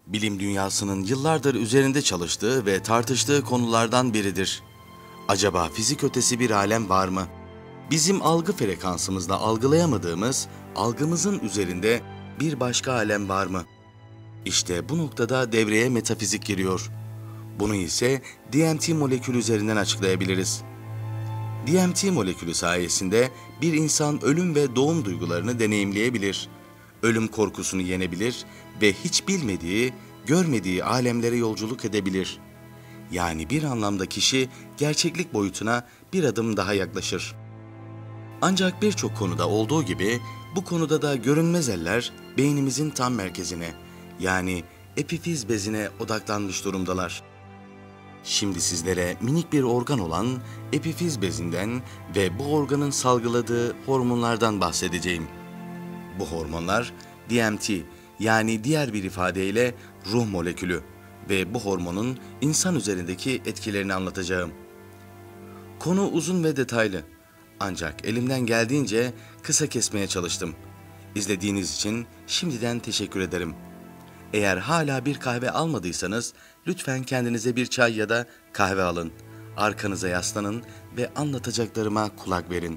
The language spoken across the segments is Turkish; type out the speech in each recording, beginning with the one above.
bilim dünyasının yıllardır üzerinde çalıştığı ve tartıştığı konulardan biridir. Acaba fizik ötesi bir alem var mı? Bizim algı frekansımızla algılayamadığımız, algımızın üzerinde bir başka alem var mı? İşte bu noktada devreye metafizik giriyor. Bunu ise DMT molekülü üzerinden açıklayabiliriz. DMT molekülü sayesinde bir insan ölüm ve doğum duygularını deneyimleyebilir. Ölüm korkusunu yenebilir ve hiç bilmediği, görmediği alemlere yolculuk edebilir. Yani bir anlamda kişi gerçeklik boyutuna bir adım daha yaklaşır. Ancak birçok konuda olduğu gibi bu konuda da görünmez eller beynimizin tam merkezine, yani epifiz bezine odaklanmış durumdalar. Şimdi sizlere minik bir organ olan epifiz bezinden ve bu organın salgıladığı hormonlardan bahsedeceğim. Bu hormonlar DMT, yani diğer bir ifadeyle ruh molekülü ve bu hormonun insan üzerindeki etkilerini anlatacağım. Konu uzun ve detaylı, ancak elimden geldiğince kısa kesmeye çalıştım. İzlediğiniz için şimdiden teşekkür ederim. Eğer hala bir kahve almadıysanız lütfen kendinize bir çay ya da kahve alın. Arkanıza yaslanın ve anlatacaklarıma kulak verin.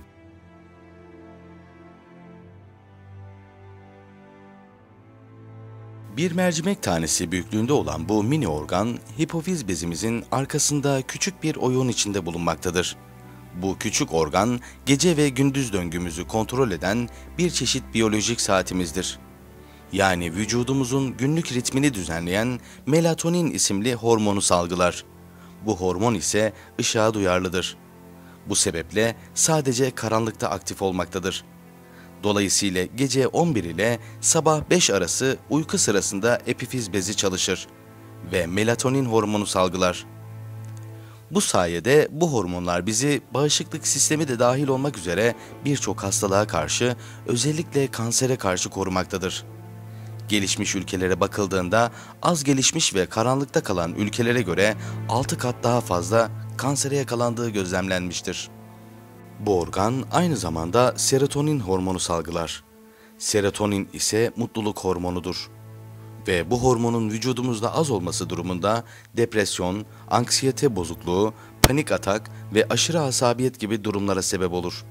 Bir mercimek tanesi büyüklüğünde olan bu mini organ, hipofiz bezimizin arkasında küçük bir oyun içinde bulunmaktadır. Bu küçük organ, gece ve gündüz döngümüzü kontrol eden bir çeşit biyolojik saatimizdir. Yani vücudumuzun günlük ritmini düzenleyen melatonin isimli hormonu salgılar. Bu hormon ise ışığa duyarlıdır. Bu sebeple sadece karanlıkta aktif olmaktadır. Dolayısıyla gece 11 ile sabah 5 arası uyku sırasında epifiz bezi çalışır ve melatonin hormonu salgılar. Bu sayede bu hormonlar bizi bağışıklık sistemi de dahil olmak üzere birçok hastalığa karşı, özellikle kansere karşı korumaktadır. Gelişmiş ülkelere bakıldığında az gelişmiş ve karanlıkta kalan ülkelere göre 6 kat daha fazla kansere yakalandığı gözlemlenmiştir. Bu organ aynı zamanda serotonin hormonu salgılar. Serotonin ise mutluluk hormonudur. Ve bu hormonun vücudumuzda az olması durumunda depresyon, anksiyete bozukluğu, panik atak ve aşırı asabiyet gibi durumlara sebep olur.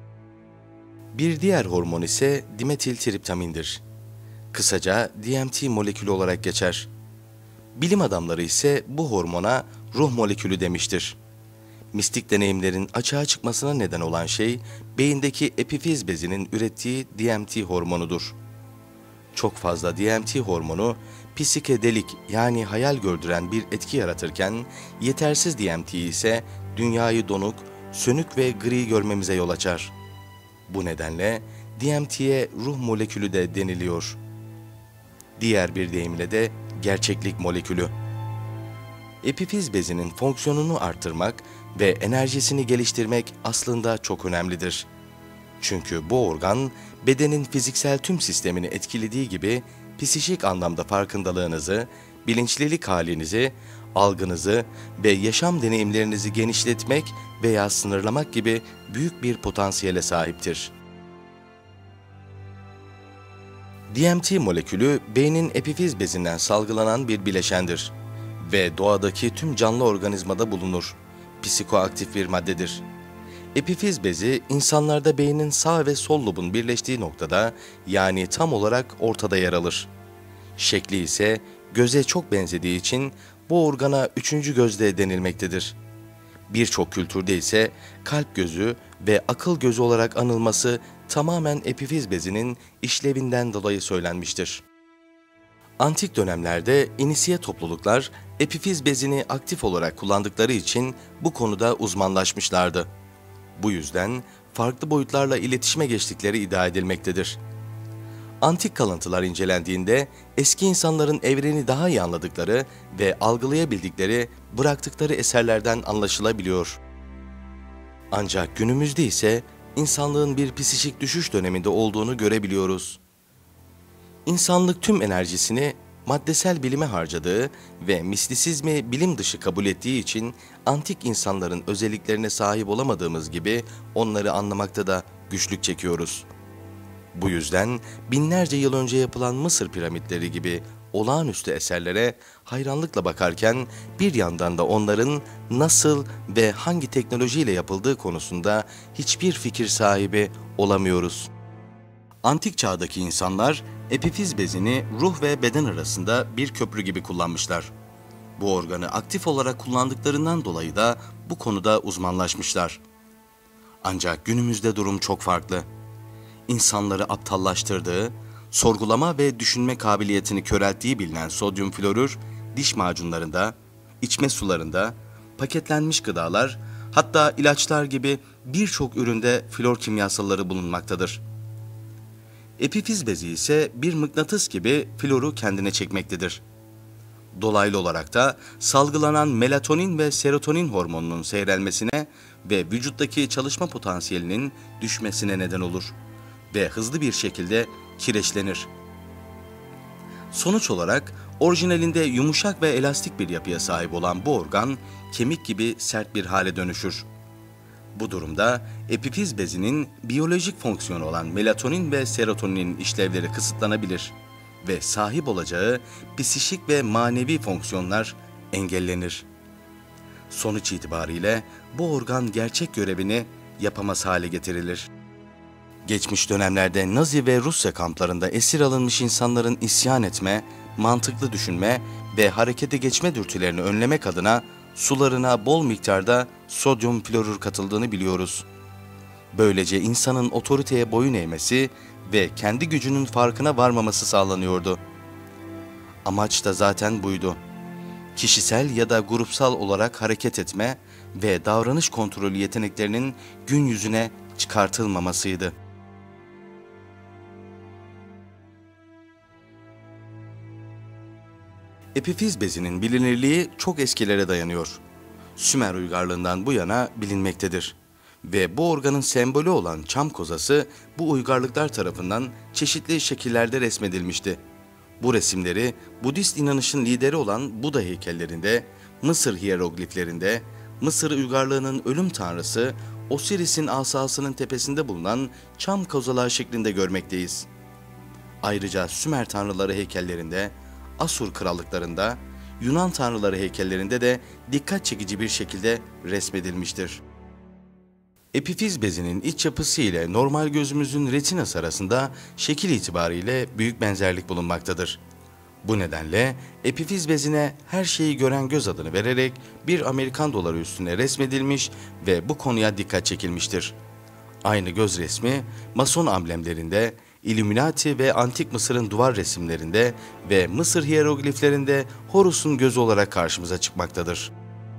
Bir diğer hormon ise dimetiltriptamindir. Kısaca DMT molekülü olarak geçer. Bilim adamları ise bu hormona ruh molekülü demiştir. Mistik deneyimlerin açığa çıkmasına neden olan şey, beyindeki epifiz bezinin ürettiği DMT hormonudur. Çok fazla DMT hormonu, psikedelik yani hayal gördüren bir etki yaratırken, yetersiz DMT ise dünyayı donuk, sönük ve gri görmemize yol açar. Bu nedenle DMT'ye ruh molekülü de deniliyor. Diğer bir deyimle de gerçeklik molekülü. Epifiz bezinin fonksiyonunu artırmak ve enerjisini geliştirmek aslında çok önemlidir. Çünkü bu organ, bedenin fiziksel tüm sistemini etkilediği gibi psikik anlamda farkındalığınızı, bilinçlilik halinizi, algınızı ve yaşam deneyimlerinizi genişletmek veya sınırlamak gibi büyük bir potansiyele sahiptir. DMT molekülü beynin epifiz bezinden salgılanan bir bileşendir ve doğadaki tüm canlı organizmada bulunur. Psikoaktif bir maddedir. Epifiz bezi insanlarda beynin sağ ve sol lobun birleştiği noktada, yani tam olarak ortada yer alır. Şekli ise göze çok benzediği için bu organa üçüncü göz de denilmektedir. Birçok kültürde ise kalp gözü ve akıl gözü olarak anılması tamamen epifiz bezinin işlevinden dolayı söylenmiştir. Antik dönemlerde inisiye topluluklar epifiz bezini aktif olarak kullandıkları için bu konuda uzmanlaşmışlardı. Bu yüzden farklı boyutlarla iletişime geçtikleri iddia edilmektedir. Antik kalıntılar incelendiğinde eski insanların evreni daha iyi anladıkları ve algılayabildikleri bıraktıkları eserlerden anlaşılabiliyor. Ancak günümüzde ise insanlığın bir psikik düşüş döneminde olduğunu görebiliyoruz. İnsanlık tüm enerjisini maddesel bilime harcadığı ve mistisizmi bilim dışı kabul ettiği için antik insanların özelliklerine sahip olamadığımız gibi onları anlamakta da güçlük çekiyoruz. Bu yüzden binlerce yıl önce yapılan Mısır piramitleri gibi olağanüstü eserlere hayranlıkla bakarken bir yandan da onların nasıl ve hangi teknolojiyle yapıldığı konusunda hiçbir fikir sahibi olamıyoruz. Antik çağdaki insanlar epifiz bezini ruh ve beden arasında bir köprü gibi kullanmışlar. Bu organı aktif olarak kullandıklarından dolayı da bu konuda uzmanlaşmışlar. Ancak günümüzde durum çok farklı. İnsanları aptallaştırdığı, sorgulama ve düşünme kabiliyetini körelttiği bilinen sodyum florür, diş macunlarında, içme sularında, paketlenmiş gıdalar, hatta ilaçlar gibi birçok üründe flor kimyasalları bulunmaktadır. Epifiz bezi ise bir mıknatıs gibi floru kendine çekmektedir. Dolaylı olarak da salgılanan melatonin ve serotonin hormonunun seyrelmesine ve vücuttaki çalışma potansiyelinin düşmesine neden olur ve hızlı bir şekilde kireçlenir. Sonuç olarak orijinalinde yumuşak ve elastik bir yapıya sahip olan bu organ kemik gibi sert bir hale dönüşür. Bu durumda epifiz bezinin biyolojik fonksiyonu olan melatonin ve serotoninin işlevleri kısıtlanabilir ve sahip olacağı psikik ve manevi fonksiyonlar engellenir. Sonuç itibariyle bu organ gerçek görevini yapamaz hale getirilir. Geçmiş dönemlerde Nazi ve Rusya kamplarında esir alınmış insanların isyan etme, mantıklı düşünme ve harekete geçme dürtülerini önlemek adına sularına bol miktarda sodyum florür katıldığını biliyoruz. Böylece insanın otoriteye boyun eğmesi ve kendi gücünün farkına varmaması sağlanıyordu. Amaç da zaten buydu. Kişisel ya da grupsal olarak hareket etme ve davranış kontrolü yeteneklerinin gün yüzüne çıkartılmamasıydı. Epifiz bezinin bilinirliği çok eskilere dayanıyor. Sümer uygarlığından bu yana bilinmektedir. Ve bu organın sembolü olan çam kozası bu uygarlıklar tarafından çeşitli şekillerde resmedilmişti. Bu resimleri Budist inanışın lideri olan Buda heykellerinde, Mısır hiyerogliflerinde, Mısır uygarlığının ölüm tanrısı Osiris'in asasının tepesinde bulunan çam kozalağı şeklinde görmekteyiz. Ayrıca Sümer tanrıları heykellerinde, Asur krallıklarında, Yunan tanrıları heykellerinde de dikkat çekici bir şekilde resmedilmiştir. Epifiz bezinin iç yapısı ile normal gözümüzün retinası arasında şekil itibariyle büyük benzerlik bulunmaktadır. Bu nedenle epifiz bezine her şeyi gören göz adını vererek bir Amerikan doları üstüne resmedilmiş ve bu konuya dikkat çekilmiştir. Aynı göz resmi Mason amblemlerinde, Illuminati ve Antik Mısır'ın duvar resimlerinde ve Mısır hiyerogliflerinde Horus'un gözü olarak karşımıza çıkmaktadır.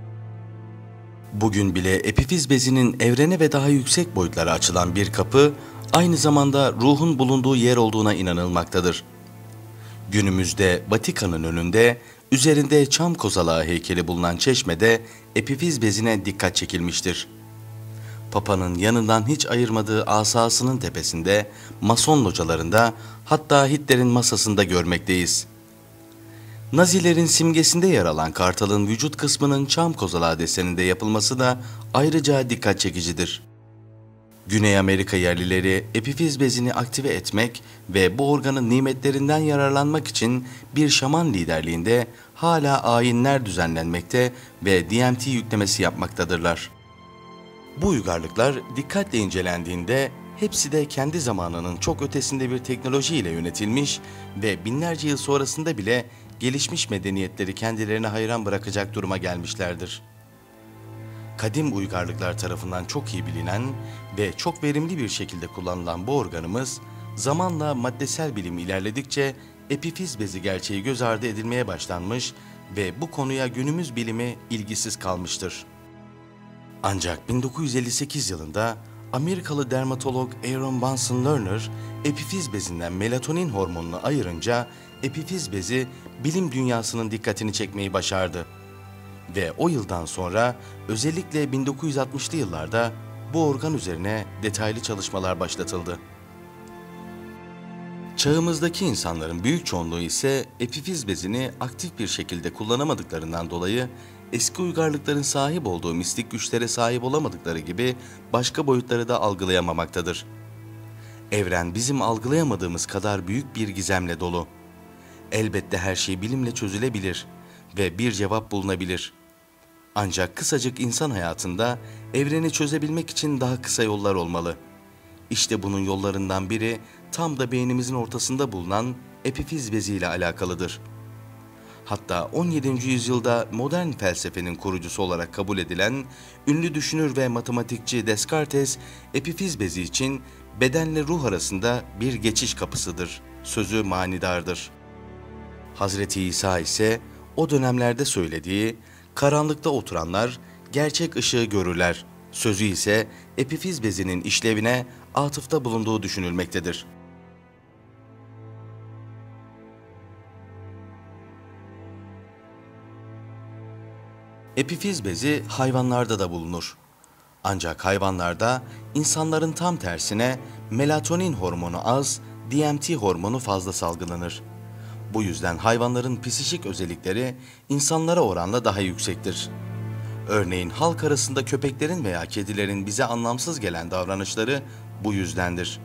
Bugün bile epifiz bezinin evrene ve daha yüksek boyutlara açılan bir kapı, aynı zamanda ruhun bulunduğu yer olduğuna inanılmaktadır. Günümüzde Vatikan'ın önünde, üzerinde çam kozalağı heykeli bulunan çeşmede epifiz bezine dikkat çekilmiştir. Papa'nın yanından hiç ayırmadığı asasının tepesinde, Mason localarında, hatta Hitler'in masasında görmekteyiz. Nazilerin simgesinde yer alan kartalın vücut kısmının çam kozalağı deseninde yapılması da ayrıca dikkat çekicidir. Güney Amerika yerlileri epifiz bezini aktive etmek ve bu organın nimetlerinden yararlanmak için bir şaman liderliğinde hala ayinler düzenlenmekte ve DMT yüklemesi yapmaktadırlar. Bu uygarlıklar dikkatle incelendiğinde hepsi de kendi zamanının çok ötesinde bir teknolojiyle yönetilmiş ve binlerce yıl sonrasında bile gelişmiş medeniyetleri kendilerine hayran bırakacak duruma gelmişlerdir. Kadim uygarlıklar tarafından çok iyi bilinen ve çok verimli bir şekilde kullanılan bu organımız, zamanla maddesel bilim ilerledikçe epifiz bezi gerçeği göz ardı edilmeye başlanmış ve bu konuya günümüz bilimi ilgisiz kalmıştır. Ancak 1958 yılında Amerikalı dermatolog Aaron Bunsen Lerner, epifiz bezinden melatonin hormonunu ayırınca epifiz bezi bilim dünyasının dikkatini çekmeyi başardı. Ve o yıldan sonra özellikle 1960'lı yıllarda bu organ üzerine detaylı çalışmalar başlatıldı. Çağımızdaki insanların büyük çoğunluğu ise epifiz bezini aktif bir şekilde kullanamadıklarından dolayı eski uygarlıkların sahip olduğu mistik güçlere sahip olamadıkları gibi başka boyutları da algılayamamaktadır. Evren bizim algılayamadığımız kadar büyük bir gizemle dolu. Elbette her şey bilimle çözülebilir ve bir cevap bulunabilir. Ancak kısacık insan hayatında evreni çözebilmek için daha kısa yollar olmalı. İşte bunun yollarından biri tam da beynimizin ortasında bulunan epifiz bezi ile alakalıdır. Hatta 17. yüzyılda modern felsefenin kurucusu olarak kabul edilen ünlü düşünür ve matematikçi Descartes, epifiz bezi için bedenle ruh arasında bir geçiş kapısıdır sözü manidardır. Hazreti İsa ise o dönemlerde söylediği "karanlıkta oturanlar gerçek ışığı görürler" sözü ise epifiz bezinin işlevine atıfta bulunduğu düşünülmektedir. Epifiz bezi hayvanlarda da bulunur. Ancak hayvanlarda insanların tam tersine melatonin hormonu az, DMT hormonu fazla salgılanır. Bu yüzden hayvanların psikik özellikleri insanlara oranla daha yüksektir. Örneğin halk arasında köpeklerin veya kedilerin bize anlamsız gelen davranışları bu yüzdendir.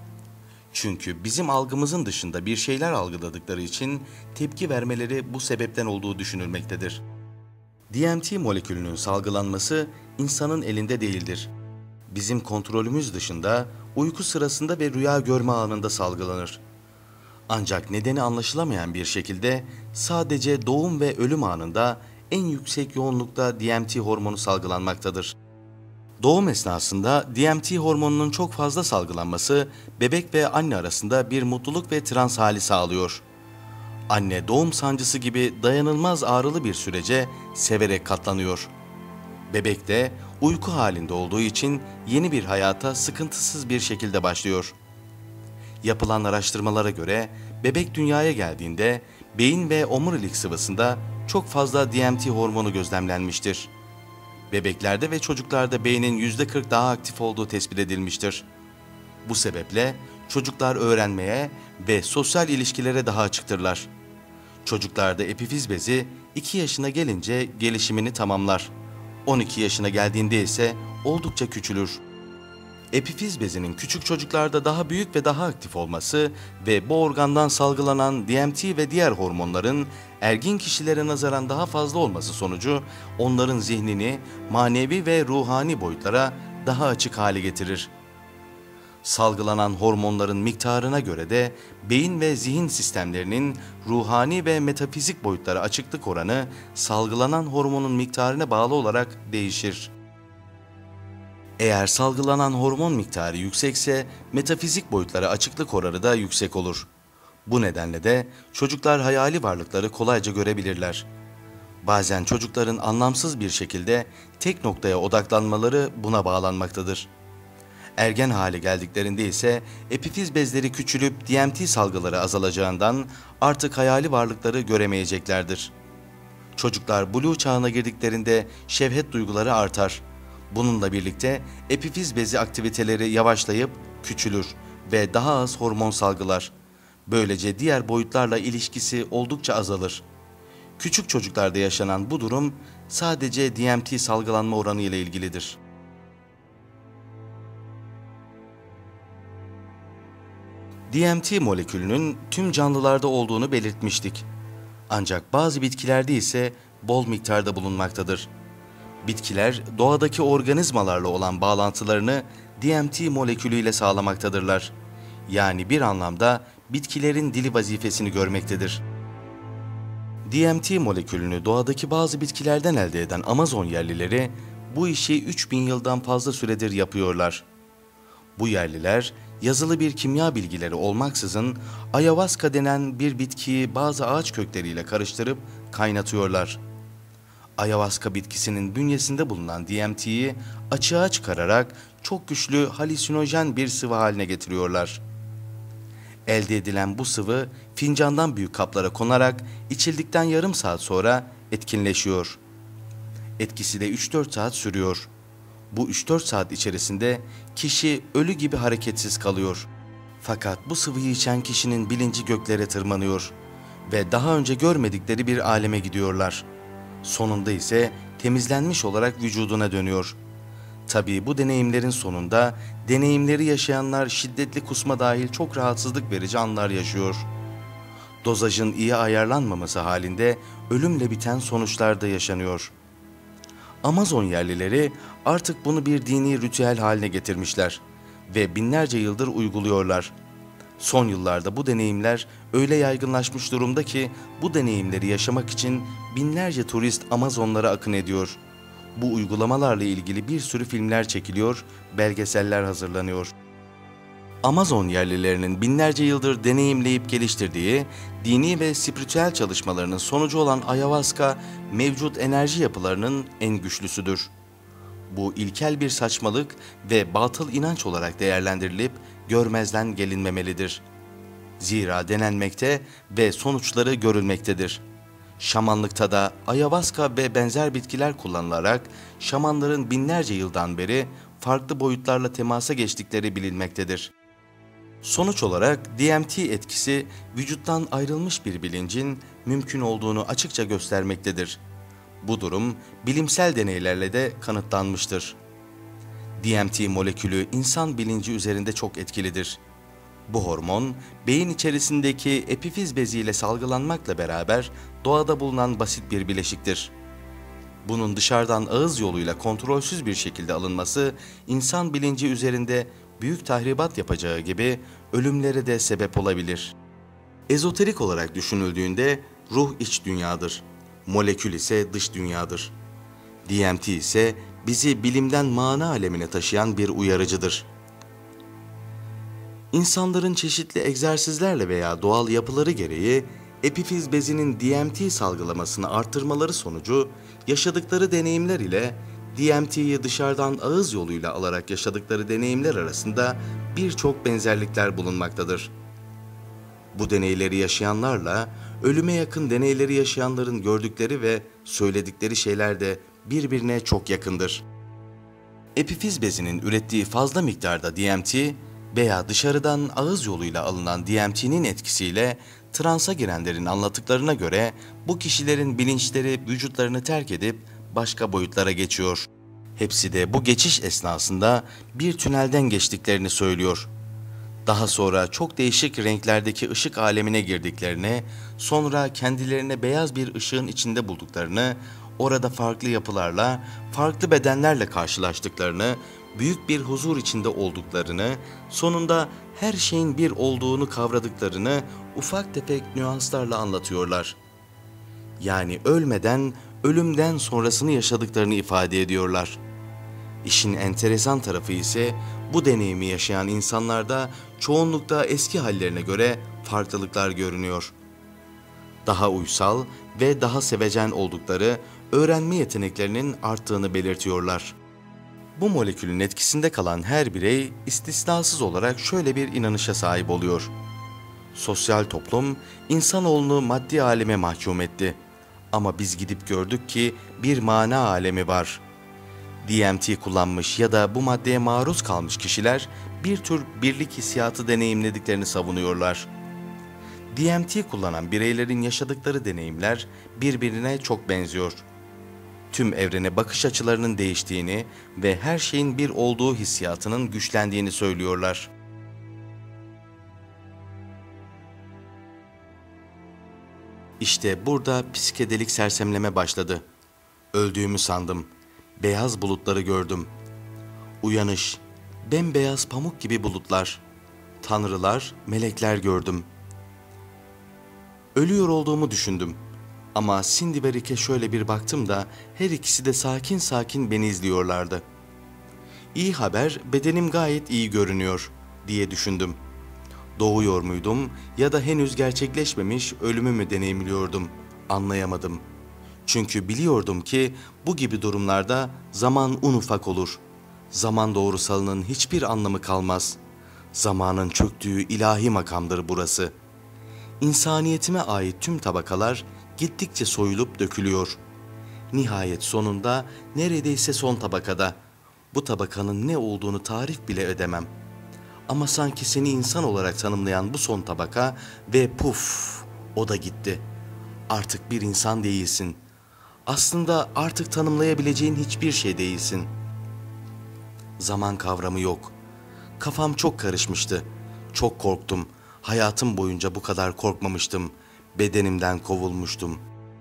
Çünkü bizim algımızın dışında bir şeyler algıladıkları için tepki vermeleri bu sebepten olduğu düşünülmektedir. DMT molekülünün salgılanması insanın elinde değildir. Bizim kontrolümüz dışında uyku sırasında ve rüya görme anında salgılanır. Ancak nedeni anlaşılamayan bir şekilde sadece doğum ve ölüm anında en yüksek yoğunlukta DMT hormonu salgılanmaktadır. Doğum esnasında DMT hormonunun çok fazla salgılanması bebek ve anne arasında bir mutluluk ve trans hali sağlıyor. Anne doğum sancısı gibi dayanılmaz ağrılı bir sürece severek katlanıyor. Bebek de uyku halinde olduğu için yeni bir hayata sıkıntısız bir şekilde başlıyor. Yapılan araştırmalara göre bebek dünyaya geldiğinde beyin ve omurilik sıvısında çok fazla DMT hormonu gözlemlenmiştir. Bebeklerde ve çocuklarda beynin %40 daha aktif olduğu tespit edilmiştir. Bu sebeple çocuklar öğrenmeye ve sosyal ilişkilere daha açıktırlar. Çocuklarda epifiz bezi 2 yaşına gelince gelişimini tamamlar. 12 yaşına geldiğinde ise oldukça küçülür. Epifiz bezinin küçük çocuklarda daha büyük ve daha aktif olması ve bu organdan salgılanan DMT ve diğer hormonların ergin kişilere nazaran daha fazla olması sonucu onların zihnini manevi ve ruhani boyutlara daha açık hale getirir. Salgılanan hormonların miktarına göre de beyin ve zihin sistemlerinin ruhani ve metafizik boyutlara açıklık oranı salgılanan hormonun miktarına bağlı olarak değişir. Eğer salgılanan hormon miktarı yüksekse metafizik boyutlara açıklık oranı da yüksek olur. Bu nedenle de çocuklar hayali varlıkları kolayca görebilirler. Bazen çocukların anlamsız bir şekilde tek noktaya odaklanmaları buna bağlanmaktadır. Ergen hale geldiklerinde ise epifiz bezleri küçülüp DMT salgıları azalacağından artık hayali varlıkları göremeyeceklerdir. Çocuklar buluğ çağına girdiklerinde şehvet duyguları artar. Bununla birlikte epifiz bezi aktiviteleri yavaşlayıp küçülür ve daha az hormon salgılar. Böylece diğer boyutlarla ilişkisi oldukça azalır. Küçük çocuklarda yaşanan bu durum sadece DMT salgılanma oranı ile ilgilidir. DMT molekülünün tüm canlılarda olduğunu belirtmiştik. Ancak bazı bitkilerde ise bol miktarda bulunmaktadır. Bitkiler doğadaki organizmalarla olan bağlantılarını DMT molekülüyle sağlamaktadırlar. Yani bir anlamda bitkilerin dili vazifesini görmektedir. DMT molekülünü doğadaki bazı bitkilerden elde eden Amazon yerlileri bu işi 3000 yıldan fazla süredir yapıyorlar. Bu yerliler yazılı bir kimya bilgileri olmaksızın ayahuasca denen bir bitkiyi bazı ağaç kökleriyle karıştırıp kaynatıyorlar. Ayahuasca bitkisinin bünyesinde bulunan DMT'yi açığa çıkararak çok güçlü halüsinojen bir sıvı haline getiriyorlar. Elde edilen bu sıvı fincandan büyük kaplara konarak içildikten yarım saat sonra etkinleşiyor. Etkisi de 3-4 saat sürüyor. Bu 3-4 saat içerisinde kişi ölü gibi hareketsiz kalıyor. Fakat bu sıvıyı içen kişinin bilinci göklere tırmanıyor ve daha önce görmedikleri bir aleme gidiyorlar. Sonunda ise temizlenmiş olarak vücuduna dönüyor. Tabii bu deneyimlerin sonunda deneyimleri yaşayanlar şiddetli kusma dahil çok rahatsızlık verici anlar yaşıyor. Dozajın iyi ayarlanmaması halinde ölümle biten sonuçlar da yaşanıyor. Amazon yerlileri artık bunu bir dini ritüel haline getirmişler ve binlerce yıldır uyguluyorlar. Son yıllarda bu deneyimler öyle yaygınlaşmış durumda ki bu deneyimleri yaşamak için binlerce turist Amazonlara akın ediyor. Bu uygulamalarla ilgili bir sürü filmler çekiliyor, belgeseller hazırlanıyor. Amazon yerlilerinin binlerce yıldır deneyimleyip geliştirdiği dini ve spiritüel çalışmalarının sonucu olan ayahuasca mevcut enerji yapılarının en güçlüsüdür. Bu ilkel bir saçmalık ve batıl inanç olarak değerlendirilip görmezden gelinmemelidir. Zira denenmekte ve sonuçları görülmektedir. Şamanlıkta da ayahuasca ve benzer bitkiler kullanılarak şamanların binlerce yıldan beri farklı boyutlarla temasa geçtikleri bilinmektedir. Sonuç olarak DMT etkisi vücuttan ayrılmış bir bilincin mümkün olduğunu açıkça göstermektedir. Bu durum bilimsel deneylerle de kanıtlanmıştır. DMT molekülü insan bilinci üzerinde çok etkilidir. Bu hormon, beyin içerisindeki epifiz beziyle salgılanmakla beraber doğada bulunan basit bir bileşiktir. Bunun dışarıdan ağız yoluyla kontrolsüz bir şekilde alınması, insan bilinci üzerinde büyük tahribat yapacağı gibi ölümlere de sebep olabilir. Ezoterik olarak düşünüldüğünde ruh iç dünyadır, molekül ise dış dünyadır. DMT ise bizi bilimden mana alemine taşıyan bir uyarıcıdır. İnsanların çeşitli egzersizlerle veya doğal yapıları gereği epifiz bezinin DMT salgılamasını arttırmaları sonucu yaşadıkları deneyimler ile DMT'yi dışarıdan ağız yoluyla alarak yaşadıkları deneyimler arasında birçok benzerlikler bulunmaktadır. Bu deneyleri yaşayanlarla ölüme yakın deneyleri yaşayanların gördükleri ve söyledikleri şeyler de birbirine çok yakındır. Epifiz bezinin ürettiği fazla miktarda DMT veya dışarıdan ağız yoluyla alınan DMT'nin etkisiyle transa girenlerin anlattıklarına göre bu kişilerin bilinçleri vücutlarını terk edip başka boyutlara geçiyor. Hepsi de bu geçiş esnasında bir tünelden geçtiklerini söylüyor. Daha sonra çok değişik renklerdeki ışık alemine girdiklerini, sonra kendilerine beyaz bir ışığın içinde bulduklarını, orada farklı yapılarla, farklı bedenlerle karşılaştıklarını, büyük bir huzur içinde olduklarını, sonunda her şeyin bir olduğunu kavradıklarını ufak tefek nüanslarla anlatıyorlar. Yani ölmeden, ölümden sonrasını yaşadıklarını ifade ediyorlar. İşin enteresan tarafı ise bu deneyimi yaşayan insanlarda çoğunlukla eski hallerine göre farklılıklar görünüyor. Daha uysal ve daha sevecen oldukları, öğrenme yeteneklerinin arttığını belirtiyorlar. Bu molekülün etkisinde kalan her birey istisnasız olarak şöyle bir inanışa sahip oluyor. Sosyal toplum insanoğlunu maddi aleme mahkum etti. Ama biz gidip gördük ki bir mana alemi var. DMT kullanmış ya da bu maddeye maruz kalmış kişiler bir tür birlik hissiyatı deneyimlediklerini savunuyorlar. DMT kullanan bireylerin yaşadıkları deneyimler birbirine çok benziyor. Tüm evrene bakış açılarının değiştiğini ve her şeyin bir olduğu hissiyatının güçlendiğini söylüyorlar. İşte burada psikedelik sersemleme başladı. Öldüğümü sandım. Beyaz bulutları gördüm. Uyanış, bembeyaz pamuk gibi bulutlar. Tanrılar, melekler gördüm. Ölüyor olduğumu düşündüm. Ama Cindy ve Rick'e şöyle bir baktım da her ikisi de sakin sakin beni izliyorlardı. İyi haber, bedenim gayet iyi görünüyor diye düşündüm. Doğuyor muydum ya da henüz gerçekleşmemiş ölümü mü deneyimliyordum? Anlayamadım. Çünkü biliyordum ki bu gibi durumlarda zaman un ufak olur. Zaman doğrusalının hiçbir anlamı kalmaz. Zamanın çöktüğü ilahi makamdır burası. İnsaniyetime ait tüm tabakalar gittikçe soyulup dökülüyor. Nihayet sonunda neredeyse son tabakada. Bu tabakanın ne olduğunu tarif bile edemem. Ama sanki seni insan olarak tanımlayan bu son tabaka ve puf, o da gitti. Artık bir insan değilsin. Aslında artık tanımlayabileceğin hiçbir şey değilsin. Zaman kavramı yok. Kafam çok karışmıştı. Çok korktum. Hayatım boyunca bu kadar korkmamıştım. bedenimden kovulmuştum.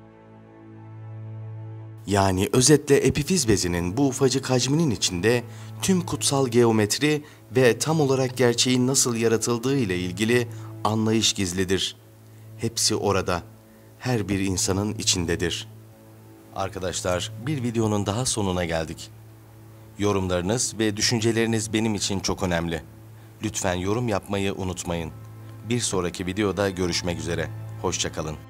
Yani özetle epifiz bezinin bu ufacık hacminin içinde tüm kutsal geometri ve tam olarak gerçeğin nasıl yaratıldığı ile ilgili anlayış gizlidir. Hepsi orada, her bir insanın içindedir. Arkadaşlar, bir videonun daha sonuna geldik. Yorumlarınız ve düşünceleriniz benim için çok önemli. Lütfen yorum yapmayı unutmayın. Bir sonraki videoda görüşmek üzere. Hoşça kalın.